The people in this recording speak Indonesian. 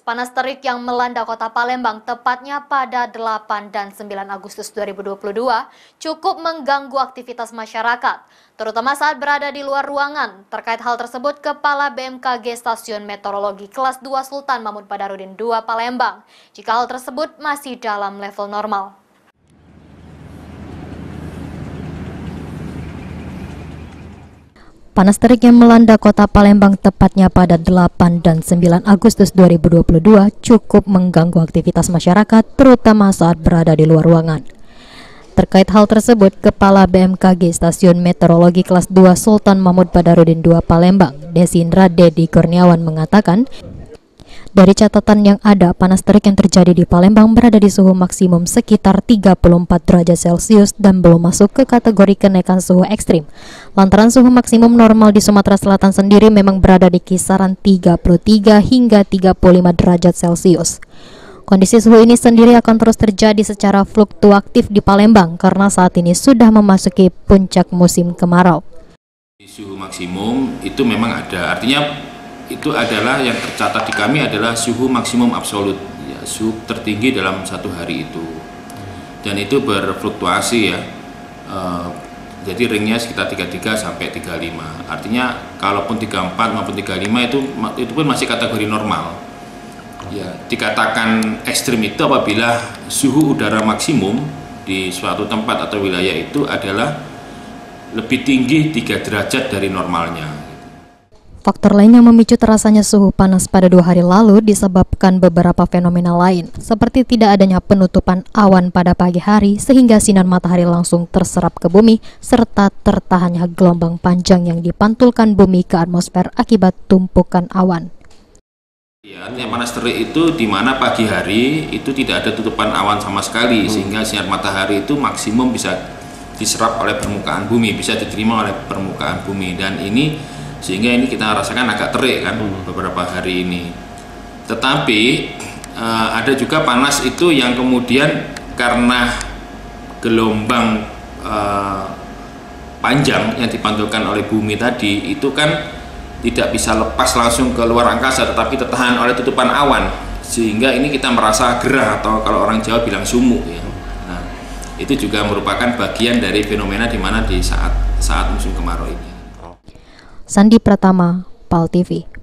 Panas terik yang melanda kota Palembang tepatnya pada 8 dan 9 Agustus 2022 cukup mengganggu aktivitas masyarakat, terutama saat berada di luar ruangan. Terkait hal tersebut, Kepala BMKG Stasiun Meteorologi Kelas 2 Sultan Mahmud Badarudin II Palembang, jika hal tersebut masih dalam level normal. Panas terik yang melanda kota Palembang tepatnya pada 8 dan 9 Agustus 2022 cukup mengganggu aktivitas masyarakat, terutama saat berada di luar ruangan. Terkait hal tersebut, Kepala BMKG Stasiun Meteorologi Kelas 2 Sultan Mahmud Badarudin II Palembang, Desindra Dedi Kurniawan mengatakan, dari catatan yang ada, panas terik yang terjadi di Palembang berada di suhu maksimum sekitar 34 derajat Celcius dan belum masuk ke kategori kenaikan suhu ekstrim. Lantaran suhu maksimum normal di Sumatera Selatan sendiri memang berada di kisaran 33 hingga 35 derajat Celcius. Kondisi suhu ini sendiri akan terus terjadi secara fluktuatif di Palembang karena saat ini sudah memasuki puncak musim kemarau. Suhu maksimum itu memang ada, artinya itu adalah yang tercatat di kami adalah suhu maksimum absolut, ya, suhu tertinggi dalam satu hari itu, dan itu berfluktuasi ya, jadi ringnya sekitar 33 sampai 35. Artinya kalaupun 34 maupun 35 itu pun masih kategori normal. Ya, dikatakan ekstrim itu apabila suhu udara maksimum di suatu tempat atau wilayah itu adalah lebih tinggi 3 derajat dari normalnya. Faktor lain yang memicu terasanya suhu panas pada 2 hari lalu disebabkan beberapa fenomena lain, seperti tidak adanya penutupan awan pada pagi hari sehingga sinar matahari langsung terserap ke bumi, serta tertahannya gelombang panjang yang dipantulkan bumi ke atmosfer akibat tumpukan awan. Ya, artinya panas terik itu di mana pagi hari itu tidak ada tutupan awan sama sekali, sehingga sinar matahari itu maksimum bisa diserap oleh permukaan bumi, bisa diterima oleh permukaan bumi, dan ini sehingga ini kita rasakan agak terik kan beberapa hari ini. Tetapi ada juga panas itu yang kemudian karena gelombang panjang yang dipantulkan oleh bumi tadi itu kan tidak bisa lepas langsung ke luar angkasa, tetapi tertahan oleh tutupan awan, sehingga ini kita merasa gerah atau kalau orang Jawa bilang sumuk ya. Nah, itu juga merupakan bagian dari fenomena di mana di saat musim kemarau ini. Sandi Pratama, PAL TV.